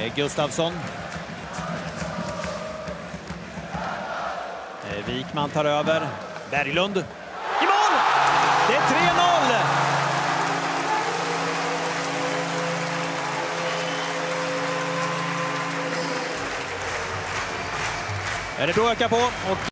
Gustafsson. Wikman tar över. Berglund. I mål! Det är 3-0! Är det då ökar på? Och